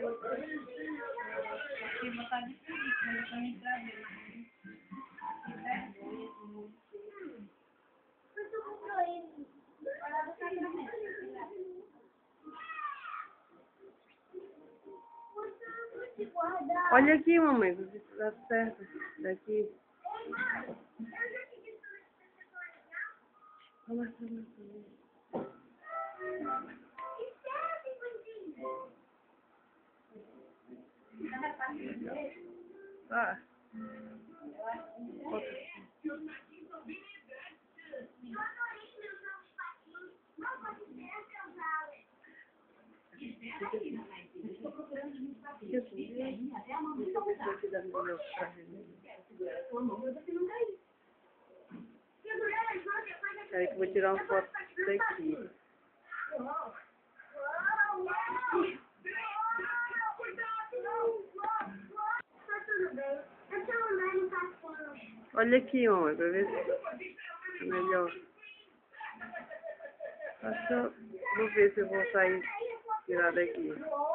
Porque botar difícil, mas eu também travei. Mas tu comprou ele. Para do casamento. Olha aqui, mamãe, você tá certo. Daqui. Olha ah. Peraí que eu vou tirar uma foto daqui. Olha aqui, homem, pra ver se é melhor. Vou ver se eu vou sair tirar daqui.